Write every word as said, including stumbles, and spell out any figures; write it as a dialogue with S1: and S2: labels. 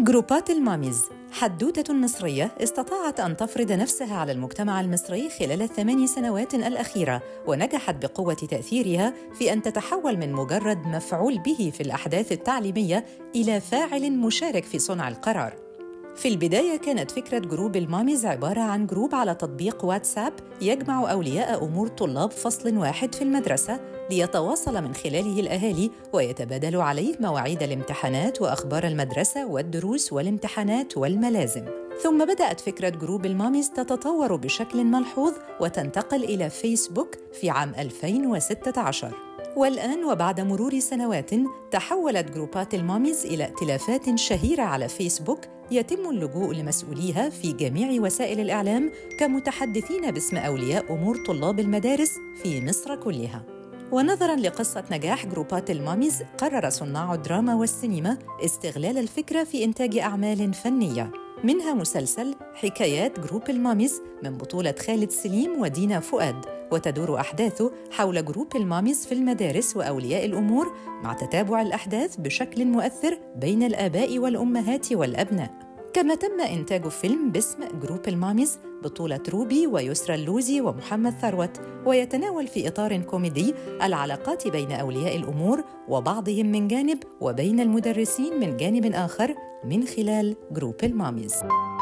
S1: جروبات الماميز حدوتة مصرية استطاعت أن تفرض نفسها على المجتمع المصري خلال الثمان سنوات الأخيرة، ونجحت بقوة تأثيرها في أن تتحول من مجرد مفعول به في الأحداث التعليمية إلى فاعل مشارك في صنع القرار. في البداية كانت فكرة جروب الماميز عبارة عن جروب على تطبيق واتساب يجمع أولياء أمور طلاب فصل واحد في المدرسة ليتواصل من خلاله الأهالي ويتبادلوا عليه مواعيد الامتحانات وأخبار المدرسة والدروس والامتحانات والملازم. ثم بدأت فكرة جروب الماميز تتطور بشكل ملحوظ وتنتقل إلى فيسبوك في عام ألفين وستة عشر. والآن وبعد مرور سنوات تحولت جروبات الماميز إلى ائتلافات شهيرة على فيسبوك يتم اللجوء لمسؤوليها في جميع وسائل الإعلام كمتحدثين باسم أولياء أمور طلاب المدارس في مصر كلها. ونظراً لقصة نجاح جروبات الماميز، قرر صناع الدراما والسينما استغلال الفكرة في إنتاج أعمال فنية، منها مسلسل حكايات جروب الماميز من بطولة خالد سليم ودينا فؤاد، وتدور أحداثه حول جروب الماميز في المدارس وأولياء الأمور مع تتابع الأحداث بشكل مؤثر بين الآباء والأمهات والأبناء. كما تم إنتاج فيلم باسم جروب الماميز بطولة روبي ويسرى اللوزي ومحمد ثروت، ويتناول في إطار كوميدي العلاقات بين أولياء الأمور وبعضهم من جانب وبين المدرسين من جانب آخر من خلال جروب الماميز.